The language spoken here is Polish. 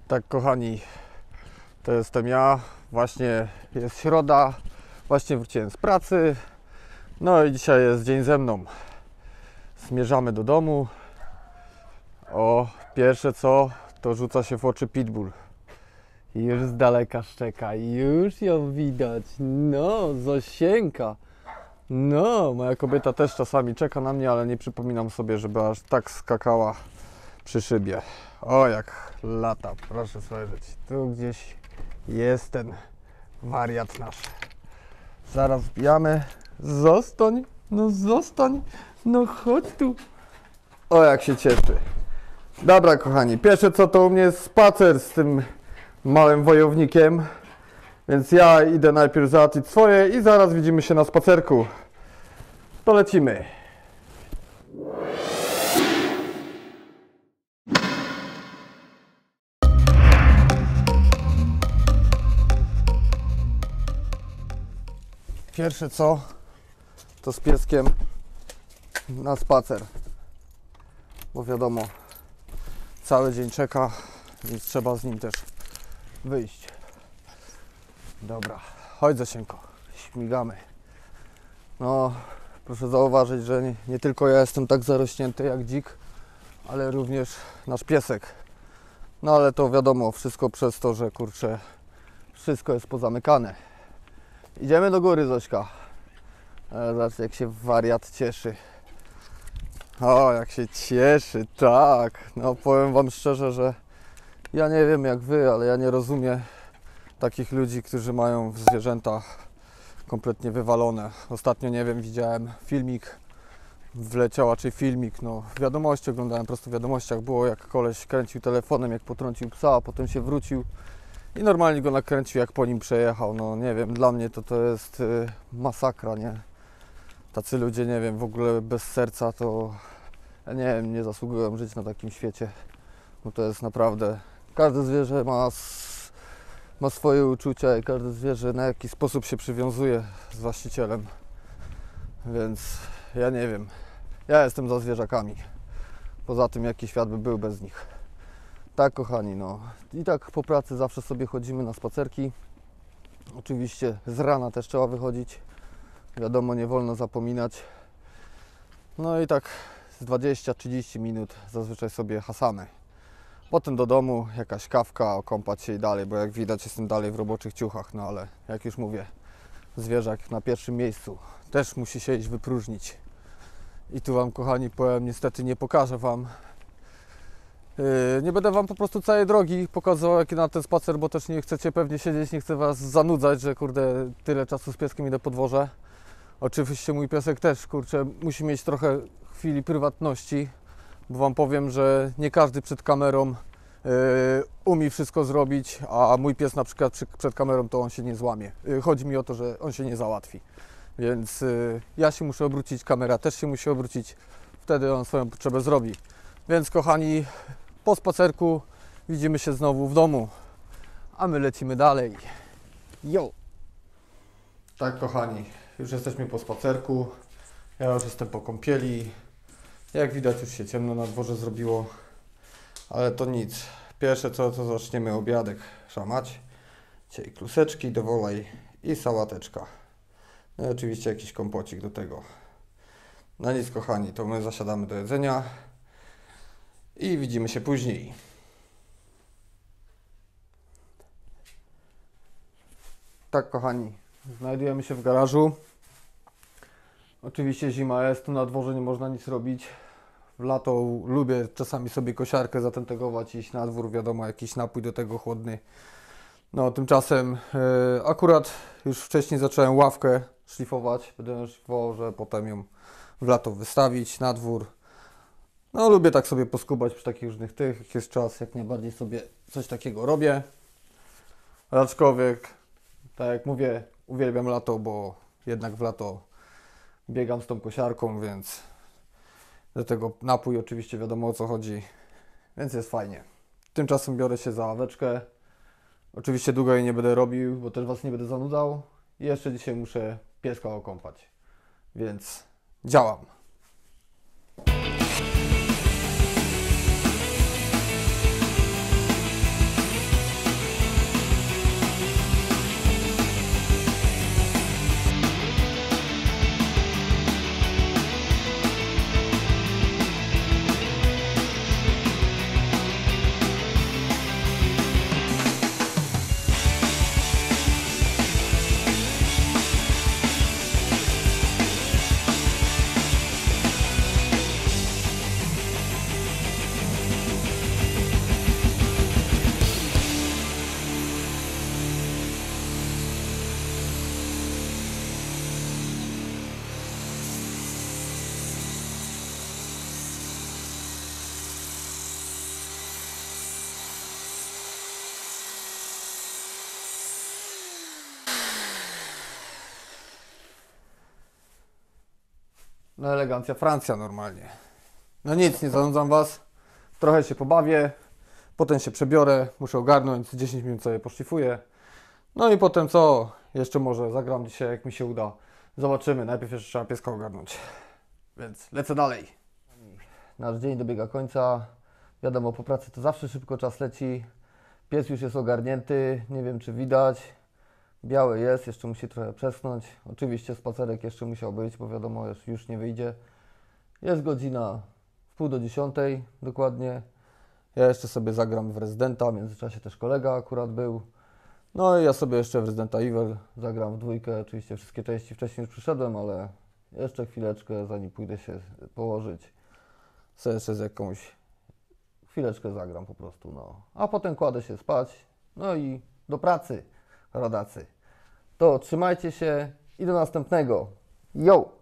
Tak, kochani, to jestem ja. Właśnie jest środa, właśnie wróciłem z pracy. No i dzisiaj jest dzień ze mną. Zmierzamy do domu. O, pierwsze co, to rzuca się w oczy pitbull. I już z daleka szczeka, już ją widać. No, Zosieńka. No, moja kobieta też czasami czeka na mnie, ale nie przypominam sobie, żeby aż tak skakała przy szybie. O, jak lata, proszę spojrzeć. Tu gdzieś jest ten wariat nasz. Zaraz wbijamy. Zostań, no zostań, no chodź tu. O, jak się cieszy. Dobra, kochani, pierwsze co to u mnie jest spacer z tym małym wojownikiem. Więc ja idę najpierw załatwić swoje i zaraz widzimy się na spacerku. To lecimy. Pierwsze co, to z pieskiem na spacer. Bo wiadomo, cały dzień czeka, więc trzeba z nim też wyjść. Dobra, chodź Zosieńko, śmigamy. No, proszę zauważyć, że nie tylko ja jestem tak zarośnięty jak dzik, ale również nasz piesek. No ale to wiadomo, wszystko przez to, że kurczę, wszystko jest pozamykane. Idziemy do góry, Zośka. Zobacz, jak się wariat cieszy. O, jak się cieszy, tak. No powiem wam szczerze, że ja nie wiem jak wy, ale ja nie rozumiem takich ludzi, którzy mają zwierzęta kompletnie wywalone. Ostatnio, nie wiem, widziałem filmik, no w wiadomości oglądałem, po prostu w wiadomościach było, jak koleś kręcił telefonem, jak potrącił psa, a potem się wrócił i normalnie go nakręcił, jak po nim przejechał. No nie wiem, dla mnie to jest masakra, nie? Tacy ludzie, nie wiem, w ogóle bez serca to, ja nie wiem, nie zasługują żyć na takim świecie. No to jest naprawdę, każde zwierzę ma swoje uczucia i każde zwierzę na jakiś sposób się przywiązuje z właścicielem. Więc ja nie wiem, ja jestem za zwierzakami. Poza tym, jaki świat by był bez nich. Tak, kochani, no i tak po pracy zawsze sobie chodzimy na spacerki. Oczywiście z rana też trzeba wychodzić. Wiadomo, nie wolno zapominać. No i tak z 20-30 minut zazwyczaj sobie hasamy. Potem do domu, jakaś kawka, okąpać się i dalej, bo jak widać jestem dalej w roboczych ciuchach, no ale jak już mówię, zwierzak na pierwszym miejscu, też musi się iść wypróżnić. I tu wam, kochani, powiem, niestety nie pokażę wam, nie będę wam po prostu całej drogi pokazywał, jaki na ten spacer, bo też nie chcecie pewnie siedzieć, nie chcę was zanudzać, że kurde, tyle czasu z pieskiem idę po dworze. Oczywiście mój piesek też, kurczę, musi mieć trochę chwili prywatności, bo wam powiem, że nie każdy przed kamerą umie wszystko zrobić, a mój pies na przykład przed kamerą to on się nie złamie. Chodzi mi o to, że on się nie załatwi. Więc ja się muszę obrócić, kamera też się musi obrócić, wtedy on swoją potrzebę zrobi. Więc kochani, po spacerku widzimy się znowu w domu, a my lecimy dalej. Jo! Tak, kochani, już jesteśmy po spacerku, ja już jestem po kąpieli. Jak widać, już się ciemno na dworze zrobiło, ale to nic. Pierwsze co, to zaczniemy obiadek szamać. Dzisiaj kluseczki do wolej i sałateczka. No i oczywiście jakiś kompocik do tego. No nic, kochani, to my zasiadamy do jedzenia i widzimy się później. Tak, kochani, znajdujemy się w garażu. Oczywiście zima jest, tu na dworze nie można nic robić. W lato lubię czasami sobie kosiarkę zatentegować, iść na dwór, wiadomo, jakiś napój do tego chłodny. No tymczasem akurat już wcześniej zacząłem ławkę szlifować. Będę ją szlifował, że potem ją w lato wystawić na dwór. No lubię tak sobie poskubać przy takich różnych tych, jak jest czas, jak najbardziej sobie coś takiego robię. Aczkolwiek, tak jak mówię, uwielbiam lato, bo jednak w lato biegam z tą kosiarką, więc do tego napój oczywiście wiadomo o co chodzi, więc jest fajnie. Tymczasem biorę się za ławeczkę. Oczywiście długo jej nie będę robił, bo też was nie będę zanudzał. I jeszcze dzisiaj muszę pieska okąpać, więc działam. No elegancja Francja normalnie. No nic, nie zanudzam Was. Trochę się pobawię, potem się przebiorę, muszę ogarnąć, 10 minut sobie poszlifuję. No i potem co? Jeszcze może zagram dzisiaj, jak mi się uda. Zobaczymy, najpierw jeszcze trzeba pieska ogarnąć. Więc lecę dalej. Nasz dzień dobiega końca. Wiadomo, po pracy to zawsze szybko czas leci. Pies już jest ogarnięty, nie wiem czy widać. Biały jest, jeszcze musi trochę przesnąć. Oczywiście spacerek jeszcze musiał być, bo wiadomo, już nie wyjdzie. Jest godzina w 9:30 dokładnie. Ja jeszcze sobie zagram w Rezydenta, w międzyczasie też kolega akurat był. No i ja sobie jeszcze w Rezydenta Evil zagram w dwójkę. Oczywiście wszystkie części wcześniej już przyszedłem, ale jeszcze chwileczkę, zanim pójdę się położyć, sobie jeszcze z jakąś chwileczkę zagram po prostu, no. A potem kładę się spać, no i do pracy, rodacy. To trzymajcie się i do następnego. Yo!